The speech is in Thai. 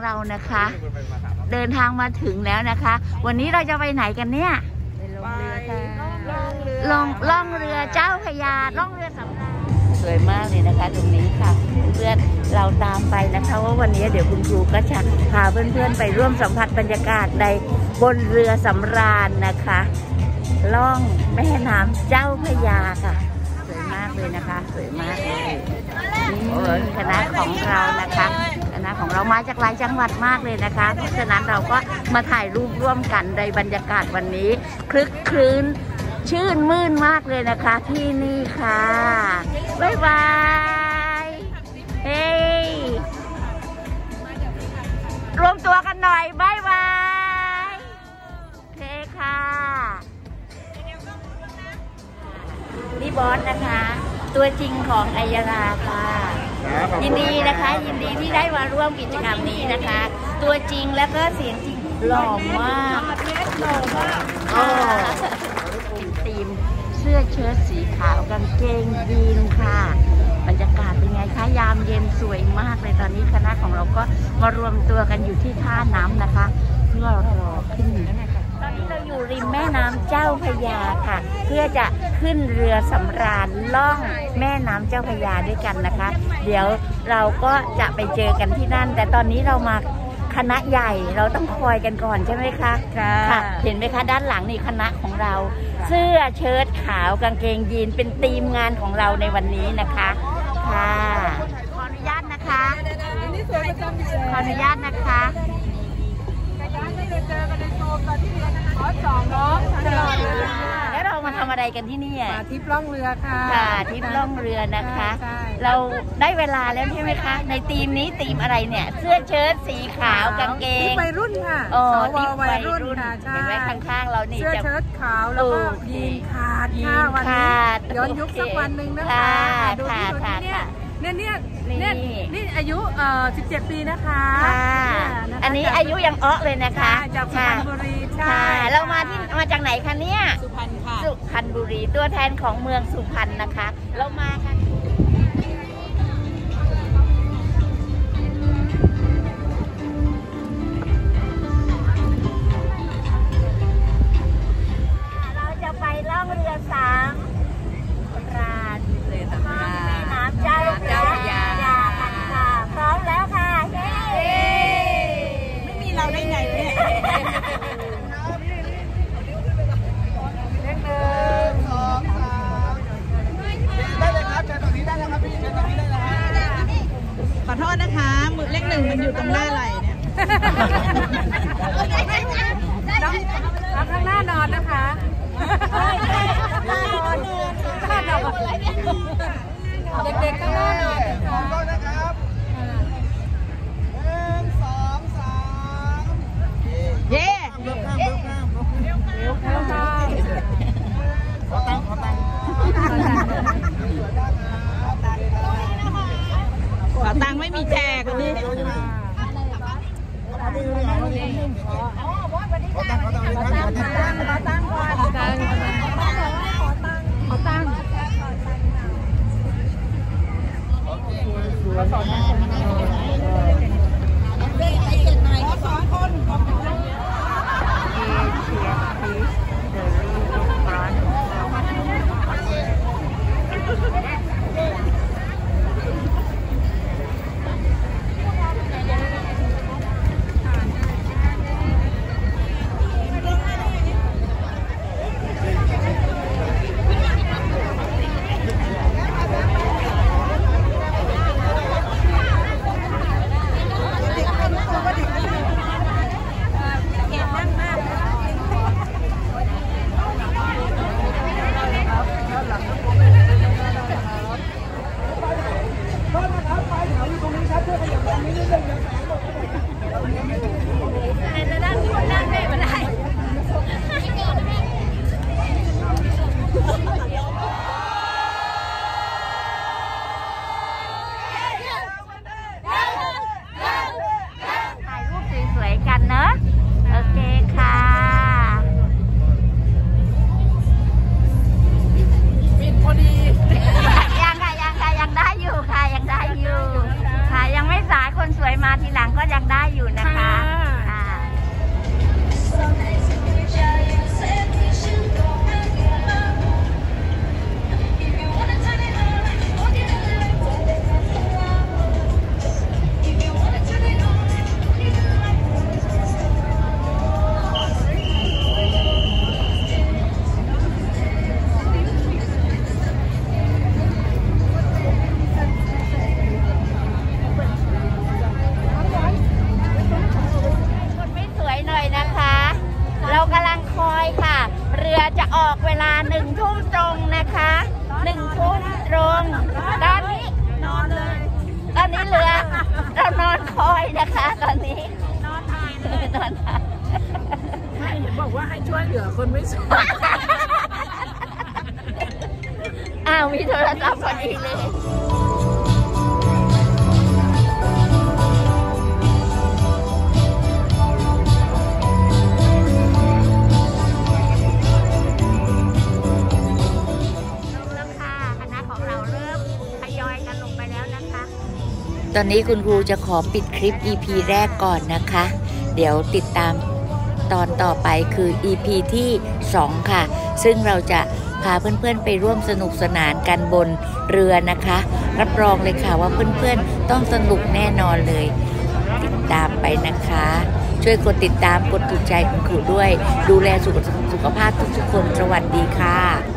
เรานะคะเดินทางมาถึงแล้วนะคะ วันนี้เราจะไปไหนกันเนี่ยล่องเรือเจ้าพระยาล่องเรือสำราญสวยมากเลยนะคะตรงนี้ค่ะเพื่อนเราตามไปนะคะว่าวันนี้เดี๋ยวคุณครูก็จะพาเพื่อนๆไปร่วมสัมผัสบรรยากาศในบนเรือสำราญนะคะล่องแม่น้ำเจ้าพระยาค่ะสวยมากเลยนะคะสวยมากเลยนี่คณะของเรานะคะคณะของเรามาจากหลายจังหวัดมากเลยนะคะเพราะฉะนั้นเราก็มาถ่ายรูปร่วมกันในบรรยากาศวันนี้คลึกคลื้นชื่นมื่นมากเลยนะคะที่นี่ค่ะบ๊ายบายเฮ้ยรวมตัวกันหน่อยบ๊ายบายโอเคค่ะนี่บอสนะคะตัวจริงของอัยราค่ะยินดีนะคะยินดีที่ได้มาร่วมกิจกรรมนี้นะคะตัวจริงแล้วก็เสียงจริงหล่อมากทีมเสื้อเชิ้ตสีขาวกางเกงยีนค่ะบรรยากาศเป็นไงคะยามเย็นสวยมากเลยตอนนี้คณะของเราก็มารวมตัวกันอยู่ที่ท่าน้ำนะคะเพื่อรอขึ้นตอนนี้เราอยู่ริมแม่น้ำเจ้าพระยาค่ะเพื่อจะขึ้นเรือสำราญล่องแม่น้ำเจ้าพระยาด้วยกันนะคะเดี๋ยวเราก็จะไปเจอกันที่นั่นแต่ตอนนี้เรามาคณะใหญ่เราต้องคอยกันก่อนใช่ไหมคะค่ะเห็นไหมคะด้านหลังนี่คณะของเราเสื้อเชิ้ตขาวกางเกงยีนเป็นธีมงานของเราในวันนี้นะคะค่ะขออนุญาตนะคะขออนุญาตนะคะแล้วเรามาทำอะไรกันที่นี่อ่ะทริปล่องเรือค่ะทริปล่องเรือนะคะเราได้เวลาแล้วใช่ไหมคะในทีมนี้ทีมอะไรเนี่ยเสื้อเชิ้ตสีขาวกางเกงวัยรุ่นค่ะทีมวัยรุ่นเห็นไหมข้างๆเรานี่เสื้อเชิ้ตขาวแล้วก็ยีนขาดวันนี้ย้อนยุคสักวันหนึ่งนะคะดูที่นี่อายุ17 ปีนะคะอันนี้อายุยังอ้อเลยนะคะจากสุพรรณบุรีใช่เรามาจากไหนคะเนี่ยสุพรรณค่ะสุพรรณบุรีตัวแทนของเมืองสุพรรณนะคะเรามากันเราจะไปล่องเรือสามราญแม่น้ำเจ้าพระยากันค่ะพร้อมแล้วค่ะไม่มีเราได้ไงเนี่ยขอโทษนะคะมือเลข1มันอยู่ตรงหน้าไหล่เนี่ยเราข้างหน้านอนนะคะเด็กๆข้างหน้านอนนะครับ1 2 3เย้ขอตั้งไม่มีแจกวันนี้นะคะตอนนี้นอนถ่ายเลยนอนถ่ายไม่เห็นบอกว่าให้ช่วยเหลือคนไม่สวยอ้าวมีโทรศัพท์พอดีเลยตอนนี้คุณครูจะขอปิดคลิป EP แรกก่อนนะคะ เดี๋ยวติดตามตอนต่อไปคือ EP ที่ 2 ค่ะ ซึ่งเราจะพาเพื่อนๆไปร่วมสนุกสนานกันบนเรือนะคะ รับรองเลยค่ะว่าเพื่อนๆต้องสนุกแน่นอนเลย ติดตามไปนะคะ ช่วยกดติดตามกดถูกใจคุณครูด้วย ดูแลสุขภาพทุกๆคน สวัสดีค่ะ